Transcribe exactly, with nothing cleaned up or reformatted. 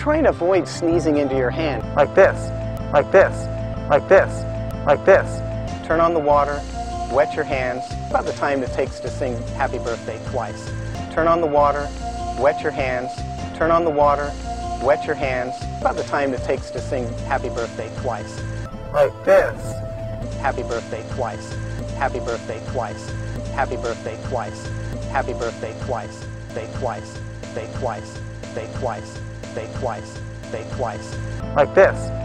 try and avoid sneezing into your hand. Like this, like this, like this, like this. Turn on the water, wet your hands. About the time it takes to sing Happy Birthday twice. Turn on the water, wet your hands. Turn on the water, wet your hands. About the time it takes to sing Happy Birthday twice. Like this. Happy Birthday twice. Happy Birthday twice. Happy Birthday twice. Happy Birthday twice. Say twice. Say twice. Say twice. Say twice. Say twice. Like this.